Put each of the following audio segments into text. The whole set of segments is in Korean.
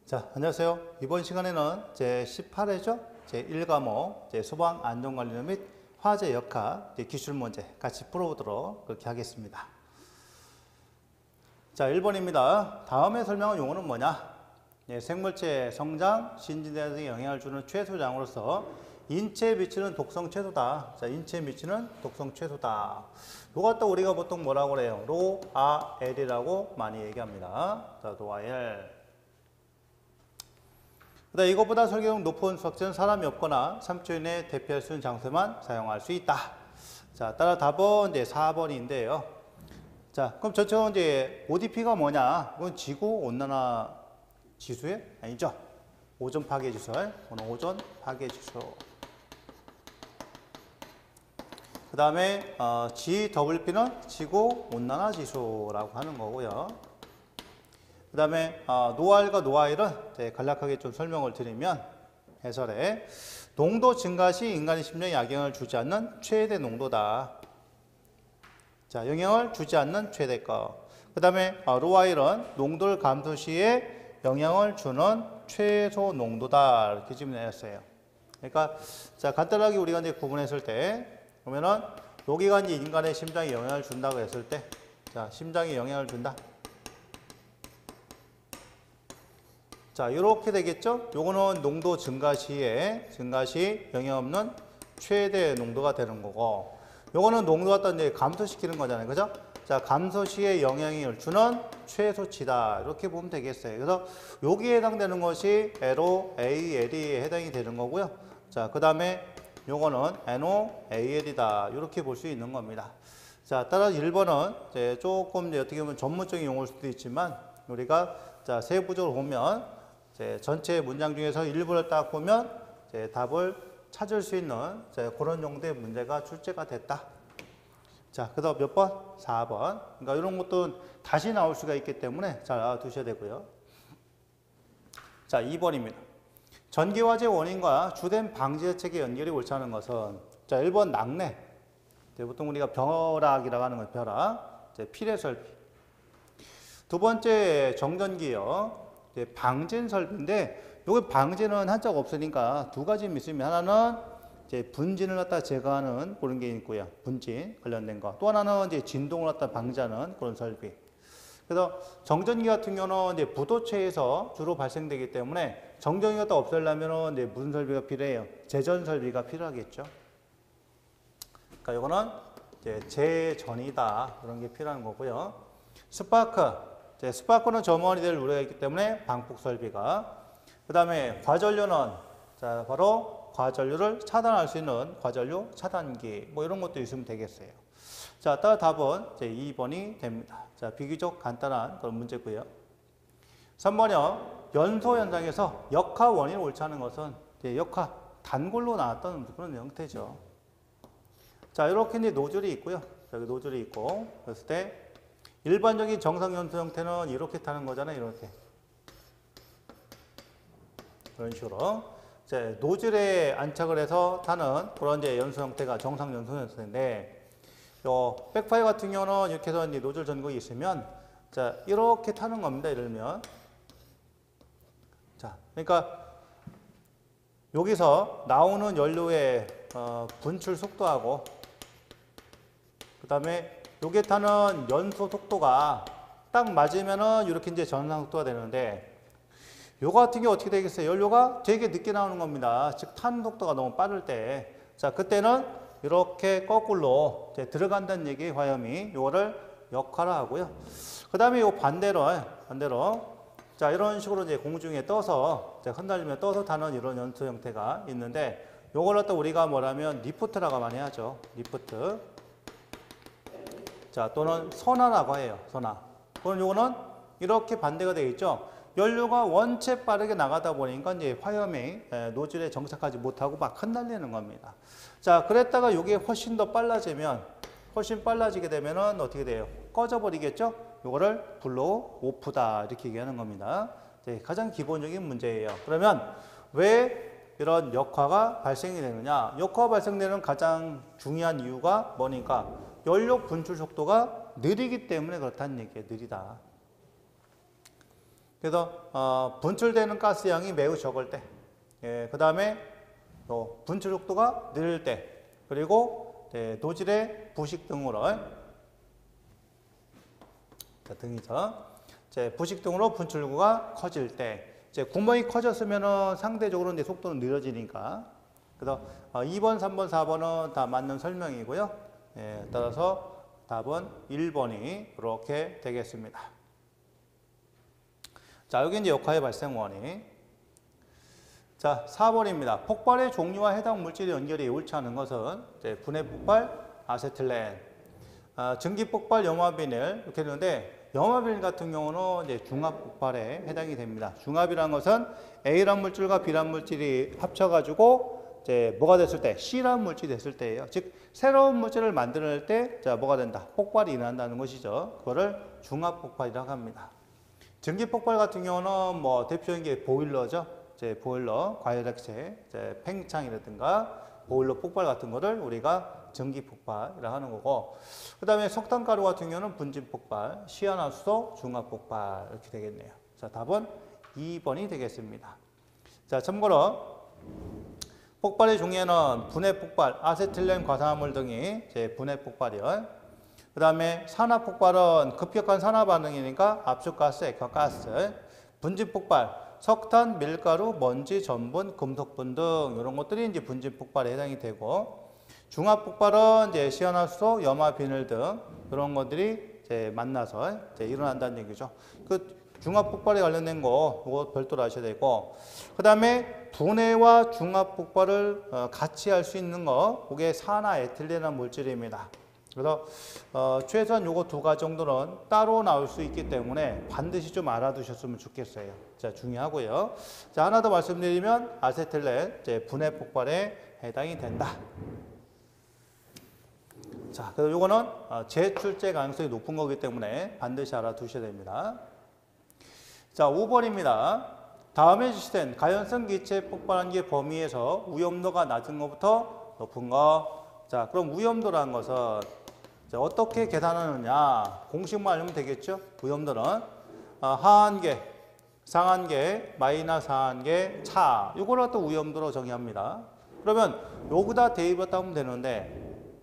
자, 안녕하세요. 이번 시간에는 제18회죠. 제1과목 소방 안전관리론 및 화재 역학 기출 문제 같이 풀어보도록 그렇게 하겠습니다. 자, 1번입니다. 다음에 설명한 용어는 뭐냐? 생물체 성장, 신진대 등에 영향을 주는 최소량으로서 인체에 미치는 독성 최소다. 자, 인체에 미치는 독성 최소다. 요거 또 우리가 보통 뭐라고 그래요? 로아엘이라고 많이 얘기합니다. 자, 로아엘. 그다음 이것보다 설계력 높은 수학자는 사람이 없거나 3초 이내에 대피할 수 있는 장소에만 사용할 수 있다. 자, 따라 답은 이제 4번인데요. 자, 그럼 전체적으로 이제 ODP가 뭐냐? 이건 지구 온난화 지수에 아니죠? 오존 파괴 지수. 오늘 오존 파괴 지수. 그 다음에 GWP는 지구 온난화 지수라고 하는 거고요. 그 다음에 노알과 노아일은 간략하게 좀 설명을 드리면 해설에 농도 증가 시 인간의 심장에 악영향을 주지 않는 최대 농도다. 자, 영향을 주지 않는 최대 거. 그 다음에 로아일은 농도를 감소 시에 영향을 주는 최소 농도다. 이렇게 지금 내렸어요. 그러니까 자, 간단하게 우리가 이제 구분했을 때 보면은 여기가 이제 인간의 심장에 영향을 준다고 했을 때, 자, 심장에 영향을 준다. 자, 이렇게 되겠죠? 요거는 농도 증가 시 영향 없는 최대 농도가 되는 거고, 요거는 농도가 또 이제 감소시키는 거잖아요. 그죠? 자, 감소 시에 영향을 주는 최소치다. 이렇게 보면 되겠어요. 그래서 여기에 해당되는 것이 LOAL에 해당이 되는 거고요. 자, 그 다음에 요거는 NOAL이다. 이렇게 볼 수 있는 겁니다. 자, 따라서 1번은 이제 조금 이제 어떻게 보면 전문적인 용어일 수도 있지만, 우리가 자, 세부적으로 보면 전체 문장 중에서 일부를 딱 보면 답을 찾을 수 있는 그런 정도의 문제가 출제가 됐다. 자, 그다음 몇 번? 4번. 그러니까 이런 것도 다시 나올 수가 있기 때문에 잘 알아두셔야 되고요. 자, 2번입니다. 전기화재 원인과 주된 방지 대책의 연결이 옳지 않은 것은, 자, 1번 낙뢰. 보통 우리가 벼락이라고 하는 건 벼락. 필해 설비. 두 번째 정전기요. 방진 설비인데, 요게 방진은 한자가 없으니까 두 가지 있으면, 하나는 이제 분진을 갖다 제거하는 그런 게 있고요. 분진 관련된 거. 또 하나는 이제 진동을 갖다 방지하는 그런 설비. 그래서 정전기 같은 경우는 이제 부도체에서 주로 발생되기 때문에 정전기가 또 없애려면 이제 무슨 설비가 필요해요? 재전 설비가 필요하겠죠. 그러니까 이거는 이제 재전이다. 그런 게 필요한 거고요. 스파크. 스파크는 점원이 될 우려가 있기 때문에 방폭 설비가. 그 다음에 과전류는 자, 바로 과전류를 차단할 수 있는 과전류 차단기. 뭐 이런 것도 있으면 되겠어요. 자, 따라 답은 이제 2번이 됩니다. 자, 비교적 간단한 그런 문제고요. 3번이요. 연소 현장에서 역화 원인을 옳지 않은 것은 역화, 단골로 나왔던 그런 형태죠. 자, 이렇게 이제 노즐이 있고요. 여기 노즐이 있고, 그랬을 때 일반적인 정상 연소 형태는 이렇게 타는 거잖아요. 이렇게. 그런 식으로. 이제 노즐에 안착을 해서 타는 그런 이제 연소 형태가 정상 연소 형태인데, 요 백파이어 같은 경우는 이렇게 해서 이제 노즐 전극이 있으면, 자, 이렇게 타는 겁니다. 이러면. 자, 그러니까 여기서 나오는 연료의 분출 속도하고, 그 다음에 요게 타는 연소 속도가 딱 맞으면은 이렇게 이제 전상 속도가 되는데, 요거 같은 게 어떻게 되겠어요? 연료가 되게 늦게 나오는 겁니다. 즉, 타는 속도가 너무 빠를 때. 자, 그때는 이렇게 거꾸로 들어간다는 얘기, 화염이. 요거를 역화하고요. 그 다음에 요 반대로. 자, 이런 식으로 이제 공중에 떠서, 흩날리면 떠서 타는 이런 연소 형태가 있는데, 요걸 갖다 우리가 뭐라면 리프트라고 많이 하죠. 리프트. 자, 또는 선화라고 해요. 선화. 그럼 요거는 이렇게 반대가 되겠죠. 연료가 원체 빠르게 나가다 보니까 이제 화염이 노즐에 정착하지 못하고 막 흩날리는 겁니다. 자, 그랬다가 이게 훨씬 더 빨라지면, 훨씬 빨라지게 되면은 어떻게 돼요? 꺼져버리겠죠? 요거를 블로우 오프다. 이렇게 얘기하는 겁니다. 가장 기본적인 문제예요. 그러면 왜 이런 역화가 발생이 되느냐? 역화가 발생되는 가장 중요한 이유가 뭐니까? 연료 분출 속도가 느리기 때문에 그렇다는 얘기예요. 느리다. 그래서 분출되는 가스량이 매우 적을 때, 예, 그 다음에 또 분출 속도가 느릴 때, 그리고 노즐의 부식 등으로 등이죠. 부식 등으로 분출구가 커질 때, 구멍이 커졌으면 상대적으로 이제 속도는 느려지니까. 그래서 2번, 3번, 4번은 다 맞는 설명이고요. 예, 따라서 답은 1번이 그렇게 되겠습니다. 자, 여기 이제 역화의 발생 원인. 자, 4번입니다. 폭발의 종류와 해당 물질의 연결이 옳지 않은 것은 분해 폭발, 아세틸렌, 증기 폭발, 염화비닐 이렇게 되는데, 염화비닐 같은 경우는 이제 중합 폭발에 해당이 됩니다. 중합이라는 것은 A란 물질과 B란 물질이 합쳐가지고 이제 뭐가 됐을 때, C란 물질이 됐을 때예요. 즉 새로운 물질을 만들 때 자 뭐가 된다, 폭발이 일어난다는 것이죠. 그거를 중합 폭발이라고 합니다. 증기 폭발 같은 경우는 뭐 대표적인 게 보일러죠. 보일러, 과열액체, 팽창이라든가 보일러 폭발 같은 거를 우리가 증기 폭발이라고 하는 거고, 그 다음에 석탄가루 같은 경우는 분진 폭발, 시아나수소 중합 폭발 이렇게 되겠네요. 자, 답은 2번이 되겠습니다. 자, 참고로 폭발의 종류에는 분해 폭발, 아세틸렌 과산화물 등이 분해 폭발이요. 그 다음에 산화 폭발은 급격한 산화 반응이니까 압축가스, 액화가스. 분진 폭발, 석탄, 밀가루, 먼지, 전분, 금속분 등 이런 것들이 이제 분진 폭발에 해당이 되고, 중합 폭발은 이제 시아나수소, 염화 비닐 등 그런 것들이 이제 만나서 이제 일어난다는 얘기죠. 그 중합 폭발에 관련된 거 이거 별도로 아셔야 되고, 그 다음에 분해와 중합 폭발을 같이 할 수 있는 거, 그게 산화 에틸렌이라는 물질입니다. 그래서 최소한 요거 두 가지 정도는 따로 나올 수 있기 때문에 반드시 좀 알아두셨으면 좋겠어요. 자, 중요하고요. 자, 하나 더 말씀드리면 아세틸렌 이제 분해 폭발에 해당이 된다. 자, 그래서 요거는 재출제 가능성이 높은 거기 때문에 반드시 알아두셔야 됩니다. 자, 5번입니다. 다음에 지시된 가연성 기체 폭발한계 범위에서 위험도가 낮은 것부터 높은 거. 자, 그럼 위험도라는 것은 어떻게 계산하느냐? 공식만 알면 되겠죠? 위험도는 하한계, 상한계, 마이너스 하한계, 차. 이걸 또 위험도로 정의합니다. 그러면 여기다 대입을 하면 되는데,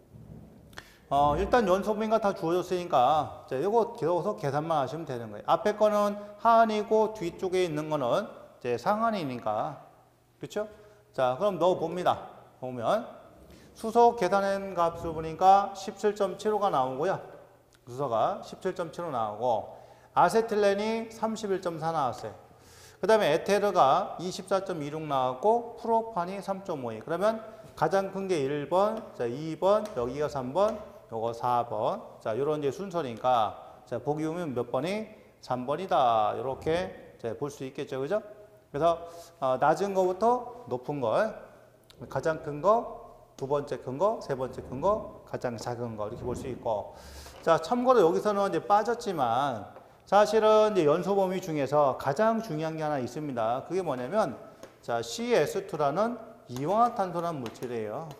일단 연소범위가 다 주어졌으니까 이거 기억해서 계산만 하시면 되는 거예요. 앞에 거는 하한이고 뒤쪽에 있는 거는 이제 상한이니까. 그렇죠? 자, 그럼 넣어 봅니다. 보면 수소 계산한 값을 보니까 17.75가 나오고요. 수소가 17.75 나오고, 아세틸렌이 31.4 나왔어요. 그 다음에 에테르가 24.26 나왔고, 프로판이 3.52. 그러면 가장 큰 게 1번, 자, 2번, 여기가 3번, 요거 4번. 자, 요런 이제 순서니까, 자, 보기 보면 몇 번이? 3번이다. 이렇게 볼 수 있겠죠. 그죠? 그래서, 낮은 거부터 높은 거, 가장 큰 거, 두 번째 큰 거, 세 번째 큰 거, 가장 작은 거 이렇게 볼 수 있고, 자, 참고로 여기서는 이제 빠졌지만 사실은 이제 연소 범위 중에서 가장 중요한 게 하나 있습니다. 그게 뭐냐면, 자, CS2라는 이황화탄소라는 물질이에요.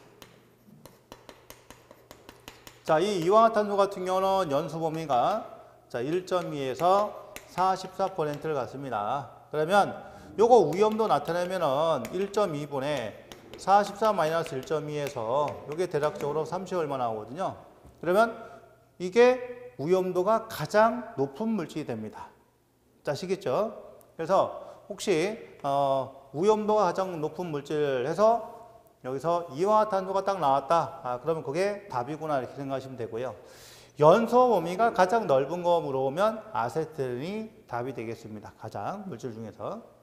자, 이 이황화탄소 같은 경우는 연소 범위가 자, 1.2에서 44%를 갖습니다. 그러면 요거 위험도 나타내면은 1.2분의 44-1.2에서 이게 대략적으로 30 얼마 나오거든요. 그러면 이게 위험도가 가장 높은 물질이 됩니다. 자, 아시겠죠? 그래서 혹시 위험도가 가장 높은 물질 해서 여기서 이황화탄소가 딱 나왔다. 그러면 그게 답이구나 이렇게 생각하시면 되고요. 연소 범위가 가장 넓은 거 물어보면 아세틸렌이 답이 되겠습니다. 가장 물질 중에서.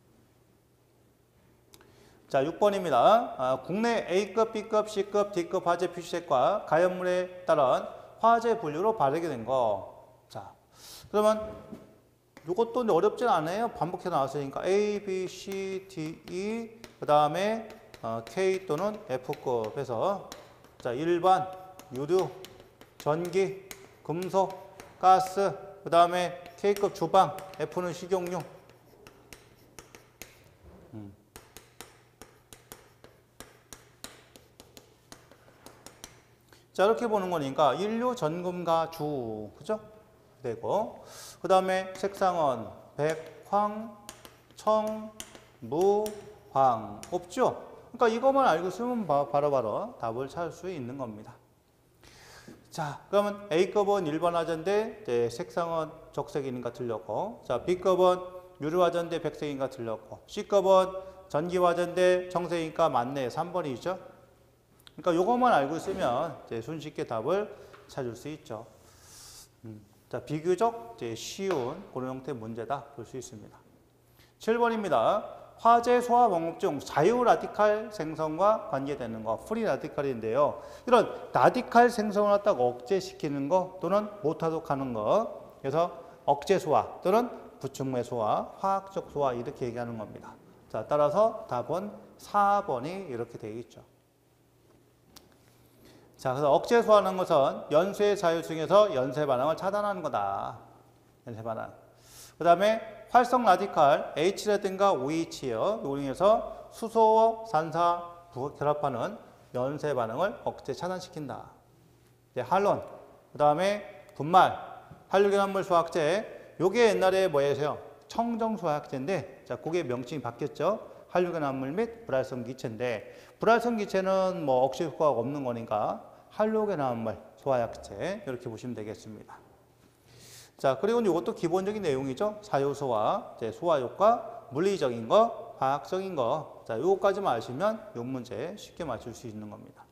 자, 6번입니다. 국내 A급, B급, C급, D급 화재 표시색과 가연물에 따른 화재 분류로 바르게 된 거. 자, 그러면 이것도 어렵진 않아요. 반복해서 나왔으니까 A, B, C, D, E, 그 다음에 K 또는 F급 해서 자, 일반, 유류, 전기, 금속, 가스, 그 다음에 K급 주방, F는 식용유. 자, 이렇게 보는 거니까 인류, 전금과 주, 그죠? 되고, 그 다음에 색상은 백, 황, 청, 무, 황. 없죠? 그러니까 이것만 알고 있으면 바로바로 답을 찾을 수 있는 겁니다. 자, 그러면 A급은 1번 화재인데 이제 색상은 적색이니까 틀렸고, 자, B급은 유리 화재인데 백색이니까 틀렸고, C급은 전기 화재인데 청색이니까 맞네. 3번이죠. 그러니까 요것만 알고 있으면 이제 손쉽게 답을 찾을 수 있죠. 자, 비교적 이제 쉬운 그런 형태의 문제다 볼 수 있습니다. 7번입니다. 화재 소화 방법 중 자유 라디칼 생성과 관계되는 거, 프리 라디칼인데요. 이런 라디칼 생성을 갖다가 억제시키는 거 또는 못하도록 하는 거, 그래서 억제 소화 또는 부충매 소화, 화학적 소화 이렇게 얘기하는 겁니다. 자, 따라서 답은 4번이 이렇게 되어 있죠. 자, 그래서 억제 소화하는 것은 연쇄 자유 중에서 연쇄 반응을 차단하는 거다. 연쇄 반응. 그 다음에 활성 라디칼 H라든가 OH요. 이용해서 수소와 산사 결합하는 연쇄 반응을 억제 차단시킨다. 이제 할론, 그 다음에 분말, 한류결합물 소화학제. 요게 옛날에 뭐예요? 청정 소화학제인데, 자, 그게 명칭이 바뀌었죠. 한류결합물 및 불활성 기체인데, 불활성 기체는 뭐 억제 효과가 없는 거니까 한류결합물 소화약제 이렇게 보시면 되겠습니다. 자, 그리고 이것도 기본적인 내용이죠. 사효소화, 소화 효과, 물리적인 거, 화학적인 거. 자, 요거까지만 아시면 요 문제 쉽게 맞출 수 있는 겁니다.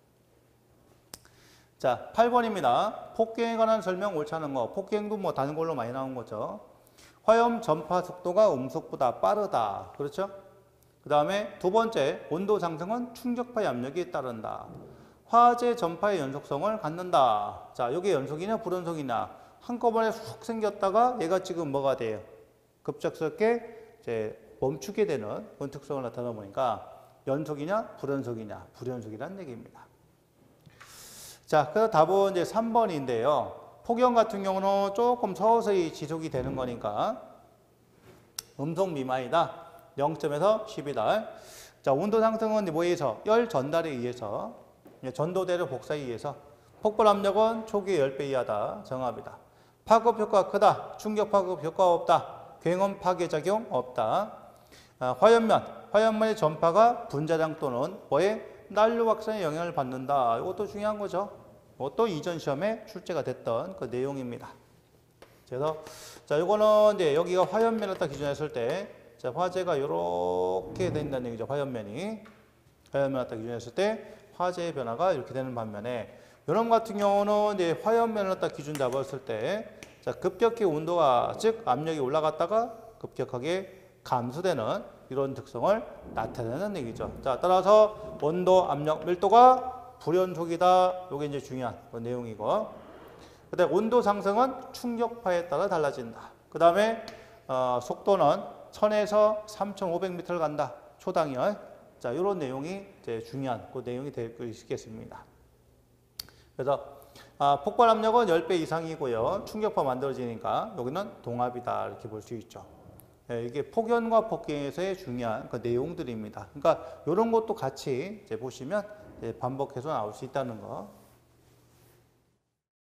자, 8번입니다. 폭경에 관한 설명 옳지 않은 거. 폭경도 뭐 다른 걸로 많이 나온 거죠. 화염 전파 속도가 음속보다 빠르다. 그렇죠? 그 다음에 두 번째, 온도 상승은 충격파의 압력이 따른다. 화재 전파의 연속성을 갖는다. 자, 이게 연속이냐 불연속이냐. 한꺼번에 훅 생겼다가 얘가 지금 뭐가 돼요? 급작스럽게 이제 멈추게 되는 그런 특성을 나타나 보니까 연속이냐 불연속이냐, 불연속이라는 얘기입니다. 자, 그래서 답은 이제 3번인데요. 폭염 같은 경우는 조금 서서히 지속이 되는 거니까 음속 미만이다. 0점에서 10이다. 자, 온도 상승은 뭐에 의해서? 열 전달에 의해서, 전도대로 복사에 의해서. 폭발 압력은 초기 10배 이하다. 정합이다. 파급 효과가 크다. 충격 파급 효과가 없다. 굉원 파괴작용 없다. 화염면의 전파가 분자량 또는 뭐에 난로 확산에 영향을 받는다. 이것도 중요한 거죠. 이것도 이전 시험에 출제가 됐던 그 내용입니다. 그래서 자, 이거는 이제 여기가 화염면을 딱 기준했을 때, 자, 화재가 이렇게 된다는 얘기죠. 화염면을 딱 기준했을 때 화재의 변화가 이렇게 되는 반면에, 요런 같은 경우는 이제 화염면을 딱 기준 잡았을 때, 자, 급격히 온도가, 즉 압력이 올라갔다가 급격하게 감소되는 이런 특성을 나타내는 얘기죠. 자, 따라서 온도, 압력, 밀도가 불연속이다. 요게 이제 중요한 그 내용이고. 그다음에 온도 상승은 충격파에 따라 달라진다. 그 다음에 속도는 1000에서 3500m를 간다. 초당이요. 자, 이런 내용이 이제 중요한 그 내용이 될 수 있겠습니다. 그래서 폭발 압력은 10배 이상이고요. 충격파 만들어지니까 여기는 동압이다. 이렇게 볼 수 있죠. 이게 폭연과 폭경에서의 중요한 그 내용들입니다. 그러니까 이런 것도 같이 이제 보시면 반복해서 나올 수 있다는 거